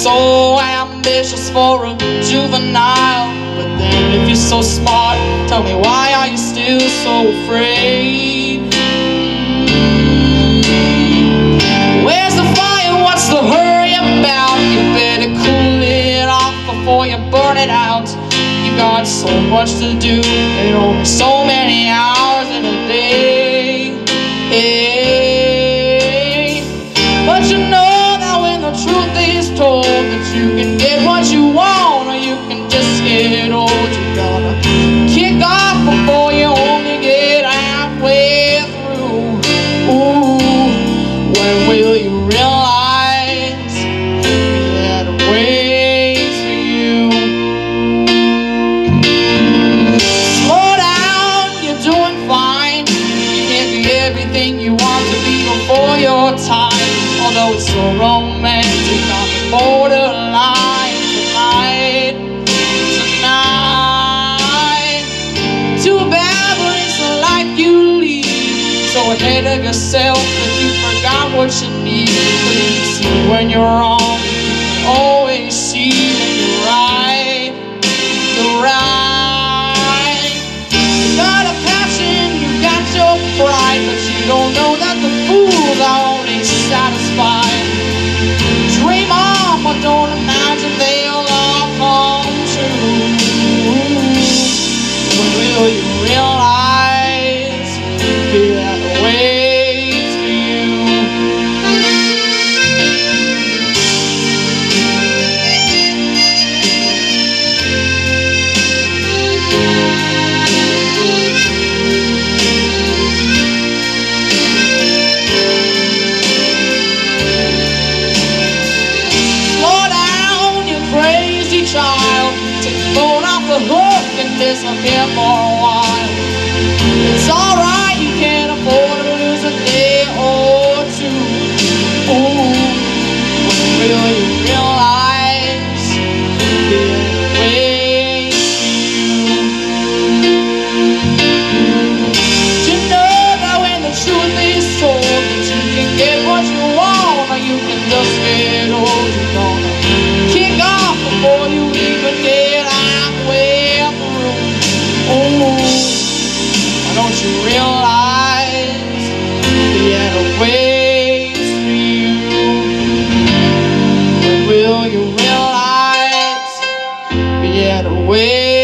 so ambitious for a juvenile. But then if you're so smart, tell me, why are you still so afraid? Where's the fire? What's the hurry about? You better cool it off before you burn it out. You got so much to do and only so many hours in a day. Hey. But you know that when the truth is told, that you can get what you want or you can just get old. You gotta kick off before you only get halfway through. Ooh, when will you realize that it waits for you? Slow down, you're doing fine. You can't be everything you want to be before your time. Although it's so romantic on the borderline tonight. Too bad, but it's the life you lead. So ahead of yourself that you forgot what you need. But you can see when you're wrong, you always see when you're right. You're right. You got a passion, you got your pride, but you don't know that the fools are only satisfied. Dream on, but don't imagine they'll all come true. When will you realize that it waits for you? Child, take the phone off the hook and disappear for a while. It's alright, you can't afford to lose a day or two. Ooh, when will you realize that it waits for you? You know that when the truth is told, that you can get what you want or you can just get old. You're gonna kick off before you even get halfway through. Oh, why don't you realize that it waits for you? When will you realize that it waits?